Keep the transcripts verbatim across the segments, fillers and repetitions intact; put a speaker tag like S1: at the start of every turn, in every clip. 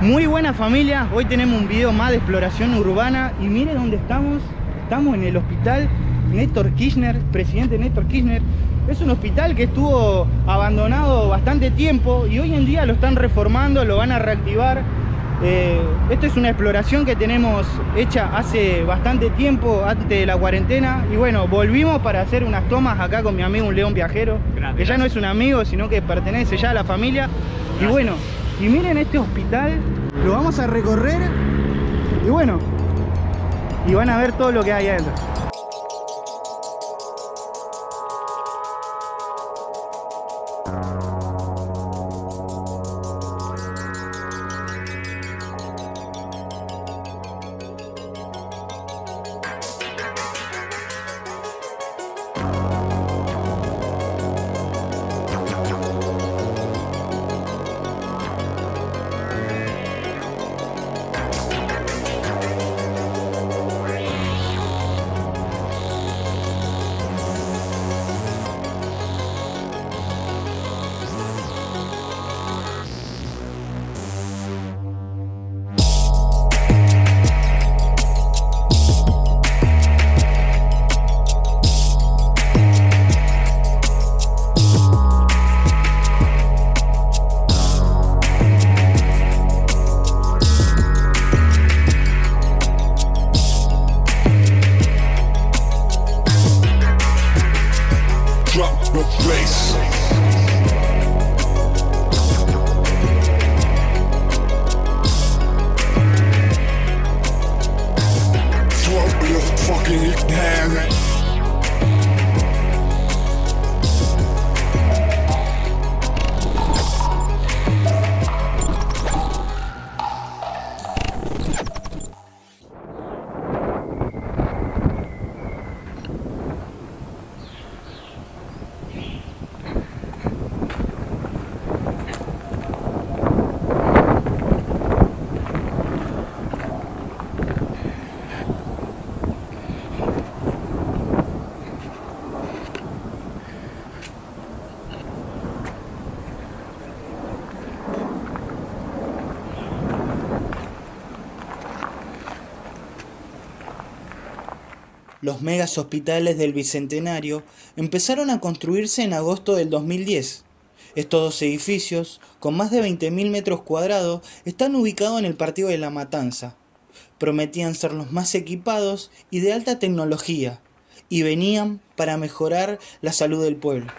S1: Muy buena familia, hoy tenemos un video más de exploración urbana y miren dónde estamos. Estamos en el hospital Néstor Kirchner, presidente Néstor Kirchner. Es un hospital que estuvo abandonado bastante tiempo y hoy en día lo están reformando, lo van a reactivar. Eh, esto es una exploración que tenemos hecha hace bastante tiempo, antes de la cuarentena. Y bueno, volvimos para hacer unas tomas acá con mi amigo un león viajero, gracias, que ya no es un amigo, sino que pertenece ya a la familia. Gracias. Y bueno, y miren este hospital, lo vamos a recorrer y bueno, y van a ver todo lo que hay adentro. Los megas hospitales del Bicentenario empezaron a construirse en agosto del dos mil diez. Estos dos edificios, con más de veinte mil metros cuadrados, están ubicados en el partido de La Matanza. Prometían ser los más equipados y de alta tecnología, y venían para mejorar la salud del pueblo.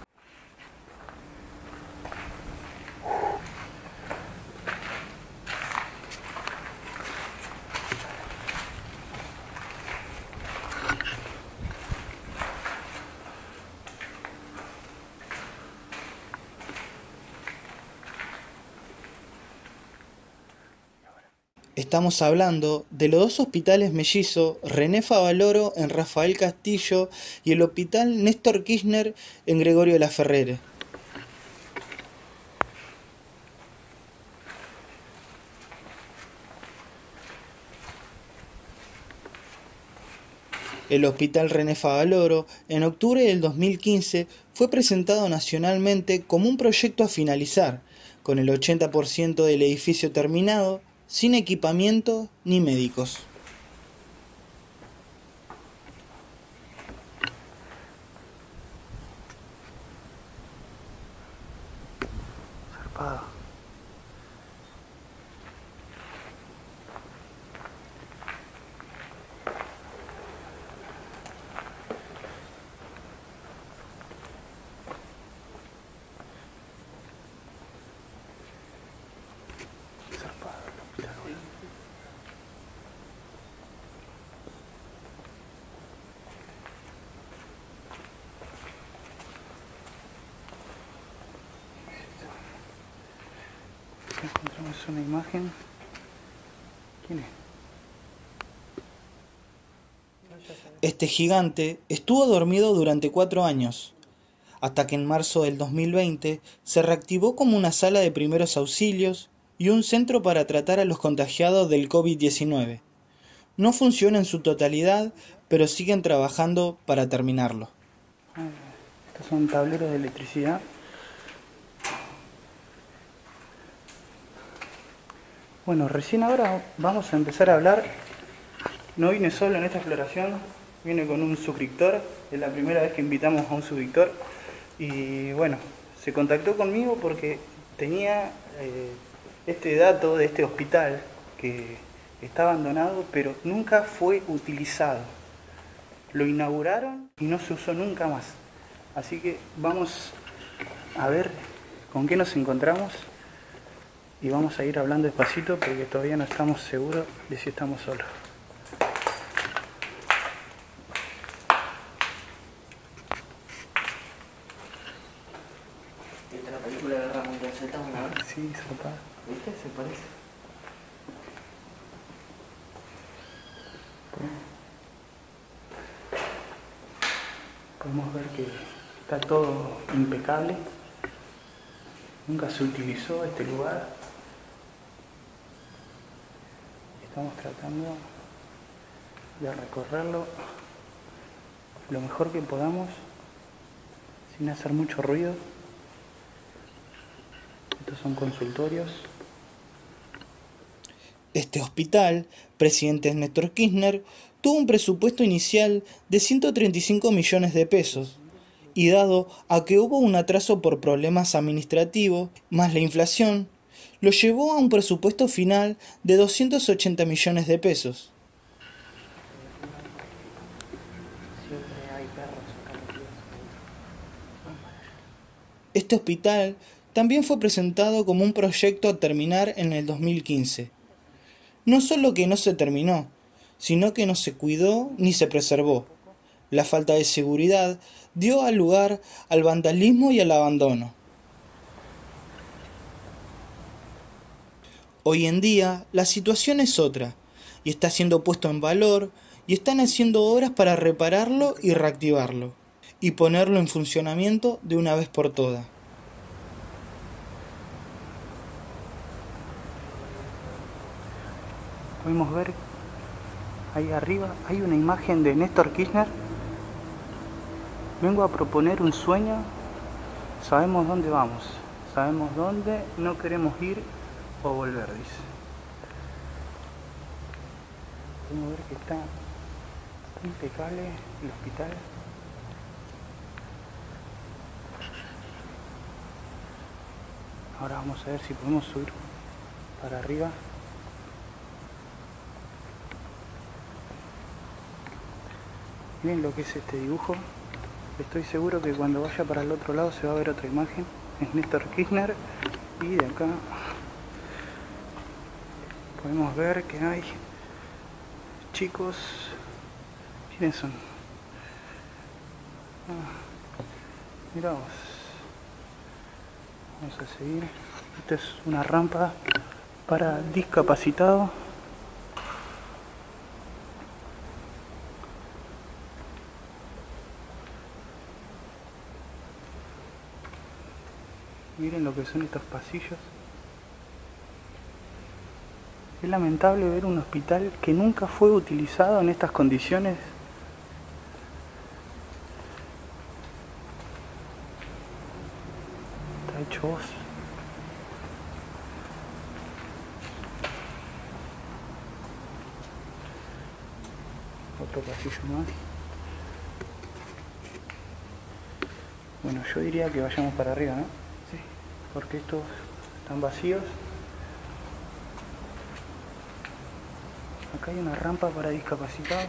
S1: Estamos hablando de los dos hospitales mellizos René Favaloro en Rafael Castillo y el hospital Néstor Kirchner en Gregorio de la Ferrere. El hospital René Favaloro en octubre del dos mil quince fue presentado nacionalmente como un proyecto a finalizar, con el ochenta por ciento del edificio terminado, sin equipamiento ni médicos. Zarpado. Encontramos una imagen. ¿Quién es? Este gigante estuvo dormido durante cuatro años, hasta que en marzo del dos mil veinte se reactivó como una sala de primeros auxilios y un centro para tratar a los contagiados del COVID diecinueve. No funciona en su totalidad, pero siguen trabajando para terminarlo. Estos son tableros de electricidad. Bueno, recién ahora vamos a empezar a hablar. No vine solo en esta exploración, vine con un suscriptor. Es la primera vez que invitamos a un suscriptor. Y bueno, se contactó conmigo porque tenía eh, este dato de este hospital que está abandonado, pero nunca fue utilizado. Lo inauguraron y no se usó nunca más. Así que vamos a ver con qué nos encontramos. Y vamos a ir hablando despacito porque todavía no estamos seguros de si estamos solos.
S2: ¿Viste la película de Guerra Mundial Z una vez?
S1: Sí, sopa.
S2: ¿Viste? Se parece.
S1: Podemos ver que está todo impecable. Nunca se utilizó este lugar. Estamos tratando de recorrerlo lo mejor que podamos sin hacer mucho ruido. Estos son consultorios. Este hospital, presidente Néstor Kirchner, tuvo un presupuesto inicial de ciento treinta y cinco millones de pesos y dado a que hubo un atraso por problemas administrativos más la inflación, lo llevó a un presupuesto final de doscientos ochenta millones de pesos. Este hospital también fue presentado como un proyecto a terminar en el dos mil quince. No solo que no se terminó, sino que no se cuidó ni se preservó. La falta de seguridad dio al lugar al vandalismo y al abandono. Hoy en día la situación es otra y está siendo puesto en valor y están haciendo obras para repararlo y reactivarlo y ponerlo en funcionamiento de una vez por todas. Podemos ver ahí arriba hay una imagen de Néstor Kirchner. Vengo a proponer un sueño. Sabemos dónde vamos, sabemos dónde no queremos ir o volver, dice. Podemos ver que está impecable el hospital. Ahora vamos a ver si podemos subir para arriba. Miren lo que es este dibujo. Estoy seguro que cuando vaya para el otro lado se va a ver otra imagen. Es Néstor Kirchner. Y de acá podemos ver que hay chicos. ¿Quiénes son? Ah, mirá vos. Vamos a seguir. Esta es una rampa para discapacitados. Miren lo que son estos pasillos. Es lamentable ver un hospital que nunca fue utilizado en estas condiciones. Está hecho voz. Otro pasillo más. Bueno, yo diría que vayamos para arriba, ¿no? Sí. Porque estos están vacíos. Acá hay una rampa para discapacitados.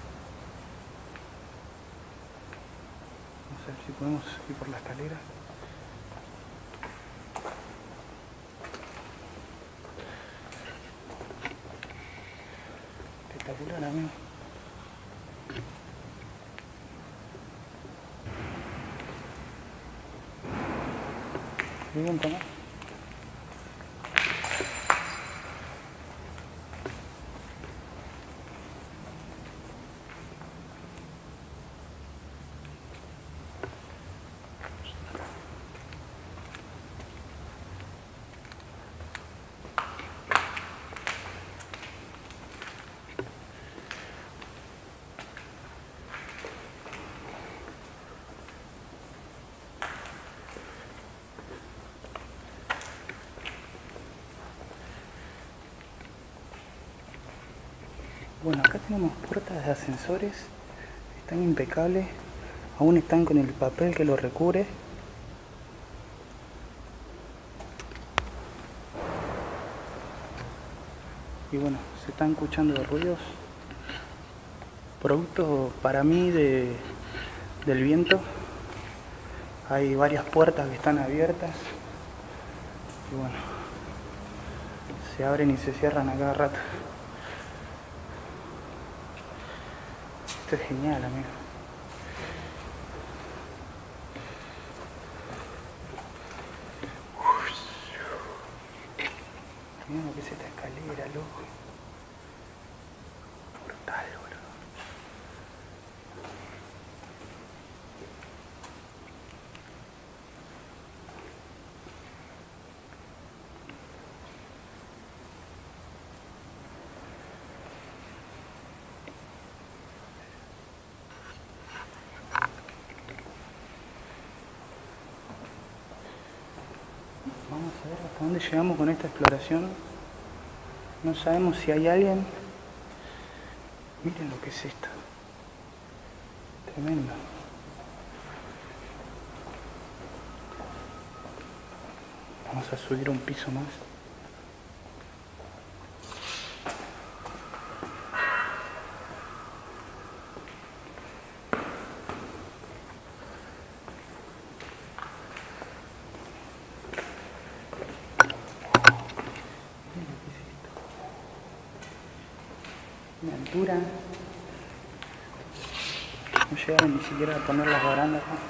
S1: Vamos a ver si podemos ir por la escalera. Espectacular, amigo. Bien, Tomás. Bueno, acá tenemos puertas de ascensores, están impecables, aún están con el papel que lo recubre. Y bueno, se están escuchando ruidos, producto para mí de, del viento. Hay varias puertas que están abiertas y bueno, se abren y se cierran a cada rato. Esto es genial, amigo. Mira lo que es esta escalera, loco. Brutal, boludo. Vamos a ver hasta dónde llegamos con esta exploración. No sabemos si hay alguien. Miren lo que es esto. Tremendo. Vamos a subir un piso más. Una altura. No llegaron ni siquiera a poner las barandas acá.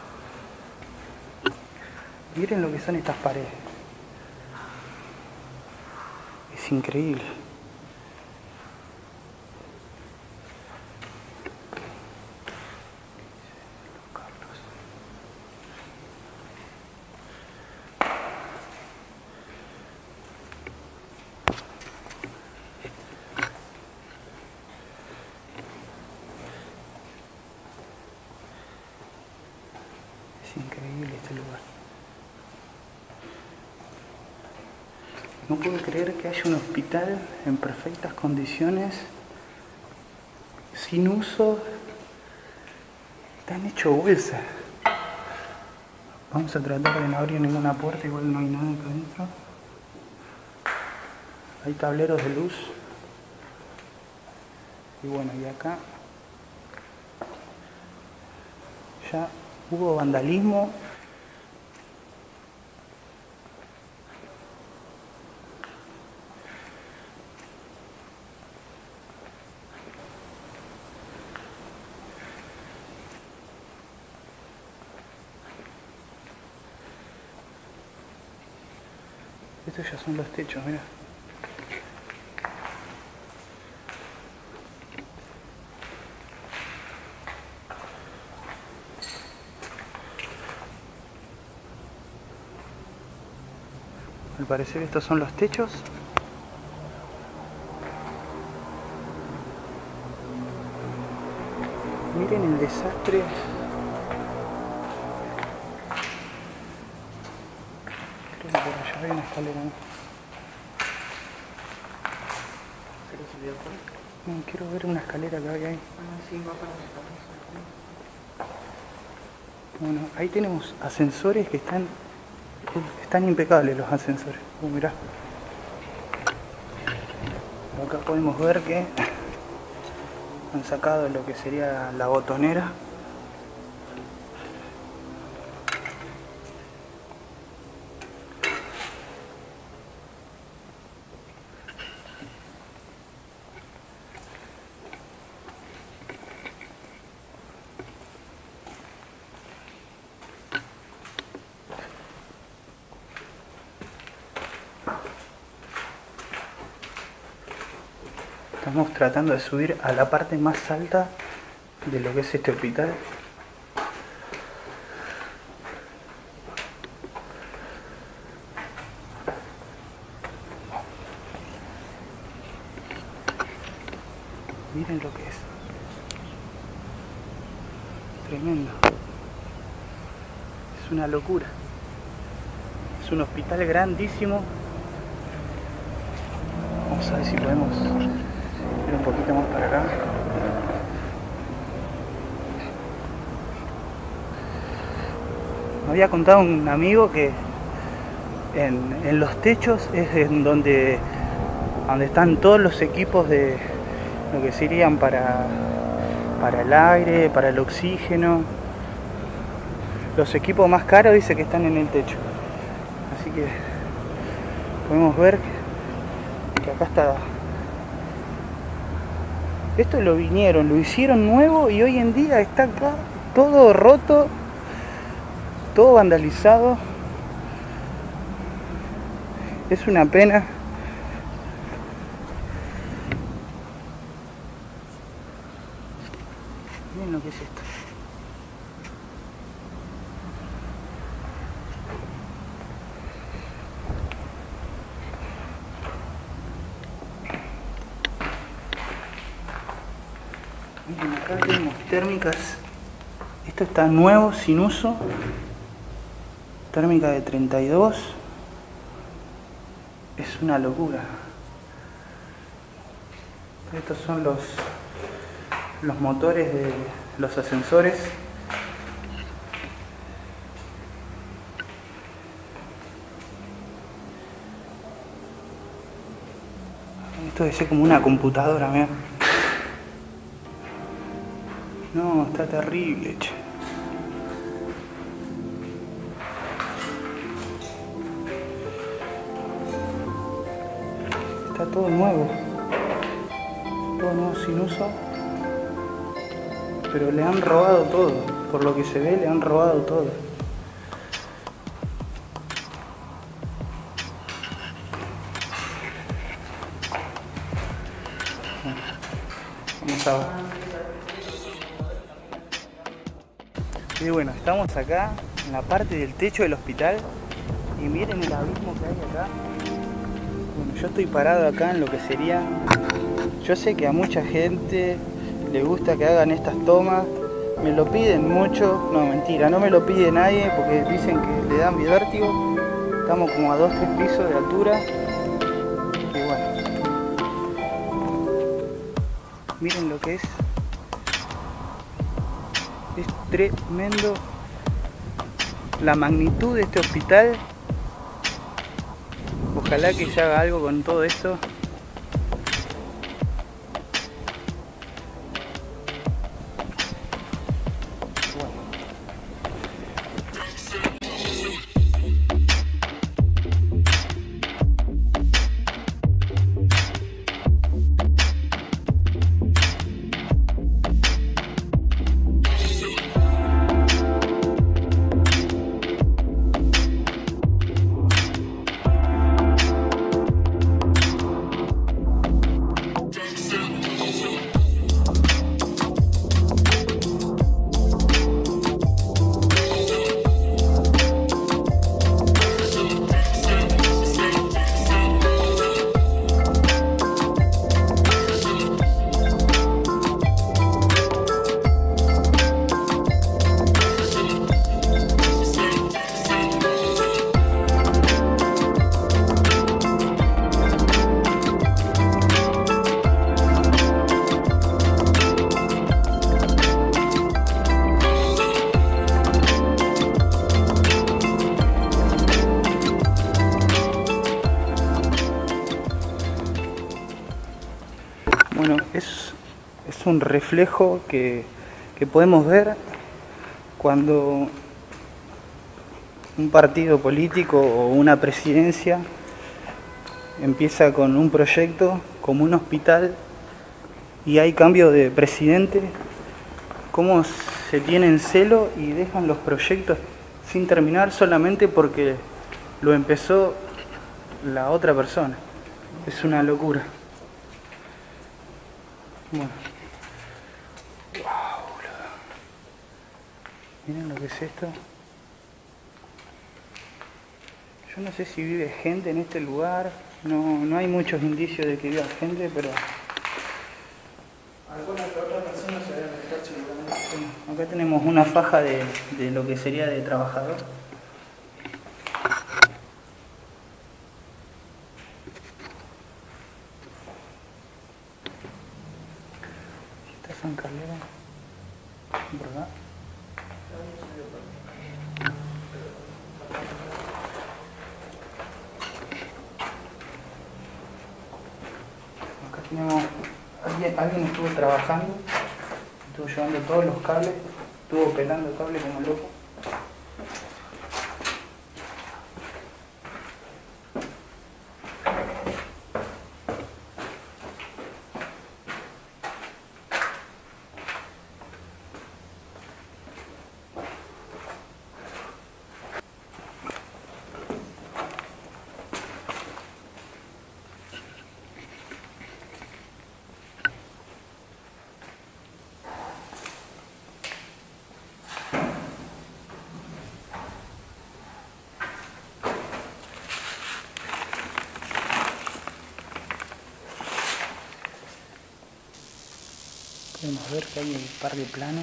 S1: Miren lo que son estas paredes. Es increíble. Increíble este lugar. No puedo creer que haya un hospital en perfectas condiciones, sin uso. Están hechos bolsa. Vamos a tratar de no abrir ninguna puerta, igual no hay nada acá adentro. Hay tableros de luz. Y bueno, y acá ya hubo vandalismo. Estos ya son los techos, mira. Al parecer estos son los techos. Miren el desastre. Creo que por allá hay una escalera, ¿no? No, quiero ver una escalera que hay ahí. Bueno, ahí tenemos ascensores que están están impecables, los ascensores. Oh, mirá. Acá podemos ver que han sacado lo que sería la botonera. Estamos tratando de subir a la parte más alta de lo que es este hospital. Miren lo que es. Tremendo. Es una locura. Es un hospital grandísimo. Vamos a ver si podemos ver un poquito más para acá. Me había contado un amigo que en, en los techos es en donde, donde están todos los equipos de lo que serían para, para el aire, para el oxígeno. Los equipos más caros dice que están en el techo. Así que podemos ver que acá está. Esto lo vinieron, lo hicieron nuevo y hoy en día está acá todo roto, todo vandalizado. Es una pena. Miren lo que es esto. Miren, acá tenemos térmicas. Esto está nuevo, sin uso. Térmica de treinta y dos. Es una locura. Estos son los los motores de los ascensores. Esto debe ser como una computadora, mirá. No, está terrible, che. Está todo nuevo. Todo nuevo sin uso. Pero le han robado todo. Por lo que se ve, le han robado todo. Vamos a ver. Y bueno, estamos acá en la parte del techo del hospital y miren el abismo que hay acá. Bueno, yo estoy parado acá en lo que sería... Yo sé que a mucha gente le gusta que hagan estas tomas, me lo piden mucho, no mentira, no me lo pide nadie porque dicen que le dan vértigo. Estamos como a dos tres pisos de altura y bueno, miren lo que es. Es tremendo la magnitud de este hospital. Ojalá que se haga algo con todo esto. Bueno, es, es un reflejo que, que podemos ver cuando un partido político o una presidencia empieza con un proyecto como un hospital y hay cambio de presidente, cómo se tienen celo y dejan los proyectos sin terminar solamente porque lo empezó la otra persona. Es una locura. Bueno. Wow, boludo. Miren lo que es esto. Yo no sé si vive gente en este lugar. No, no hay muchos indicios de que viva gente, pero alguna que otra persona se debe estar seguramente. Acá tenemos una faja de, de lo que sería de trabajador. San Carlero. ¿Verdad? Acá tenemos... Alguien, alguien estuvo trabajando, estuvo llevando todos los cables, estuvo pelando el cable como loco. Podemos ver que hay un par de planos.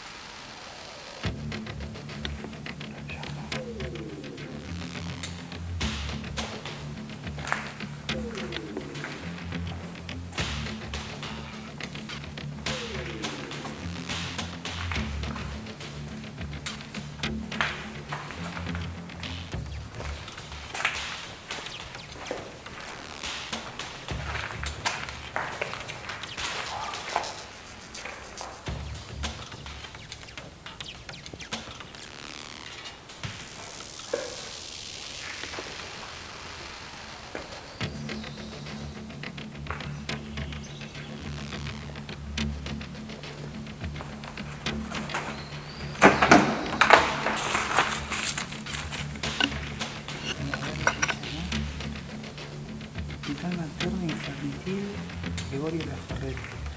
S1: Hospital Materno Infantil Gregorio Laferrere.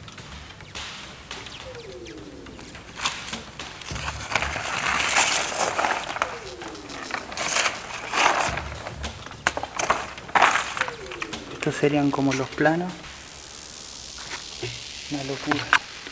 S1: Estos serían como los planos. Una locura.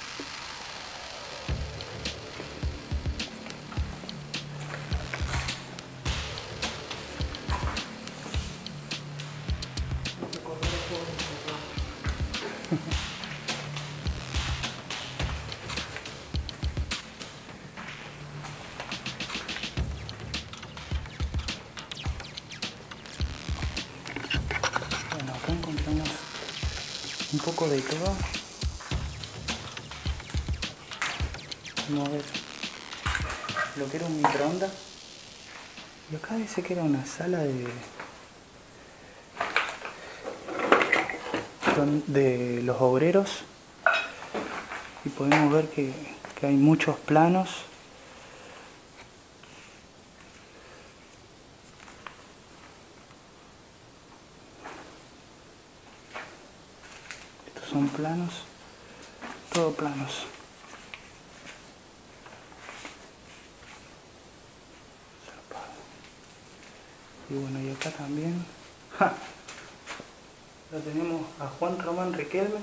S1: Bueno, acá encontramos un poco de todo. Vamos a ver lo que era un microondas. Y acá dice que era una sala de de los obreros. Y podemos ver que, que hay muchos planos. Estos son planos, todo planos. Y bueno, y acá también ¡ja! Lo tenemos a Juan Román Riquelme.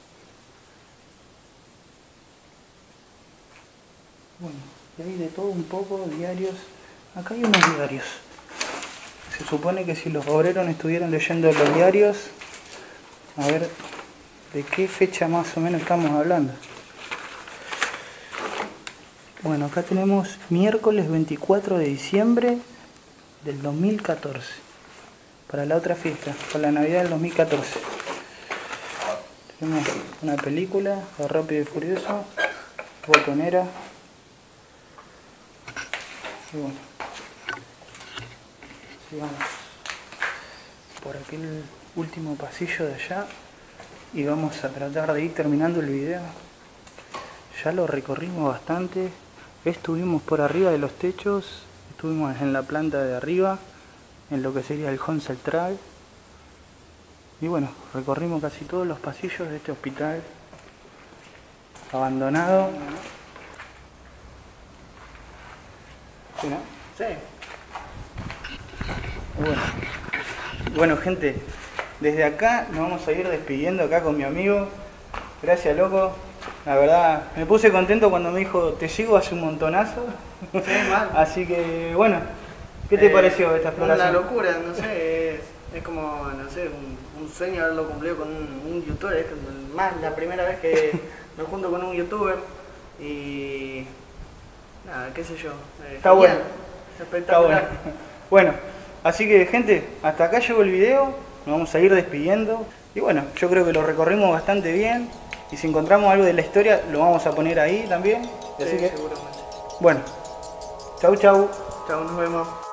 S1: Bueno, y hay de todo un poco, diarios. Acá hay unos diarios. Se supone que si los obreros estuvieran leyendo los diarios, a ver de qué fecha más o menos estamos hablando. Bueno, acá tenemos miércoles veinticuatro de diciembre del dos mil catorce. Para la otra fiesta, para la Navidad del dos mil catorce. Tenemos una película de Rápido y Furioso, botonera. Y bueno, sigamos por aquel último pasillo de allá y vamos a tratar de ir terminando el video. Ya lo recorrimos bastante. Estuvimos por arriba de los techos, estuvimos en la planta de arriba, en lo que sería el hall central. Y bueno, recorrimos casi todos los pasillos de este hospital abandonado. ¿Sí, no? Sí. Bueno. Bueno, gente, desde acá nos vamos a ir despidiendo acá con mi amigo. Gracias, loco. La verdad, me puse contento cuando me dijo, te sigo hace un montonazo.
S2: Sí, mal.
S1: Así que, bueno, ¿qué te eh, pareció esta exploración?
S2: Una locura, no sé, es, es como, no sé, un, un un sueño haberlo cumplido con un, un youtuber, es más la primera vez que me junto con un youtuber y nada, qué sé yo. Eh,
S1: Está bueno.
S2: Espectacular.
S1: Está bueno. Bueno, así que gente, hasta acá llegó el video, nos vamos a ir despidiendo y bueno, yo creo que lo recorrimos bastante bien y si encontramos algo de la historia lo vamos a poner ahí también. Así
S2: Sí,
S1: que,
S2: seguramente.
S1: bueno, chau chau.
S2: Chao, nos vemos.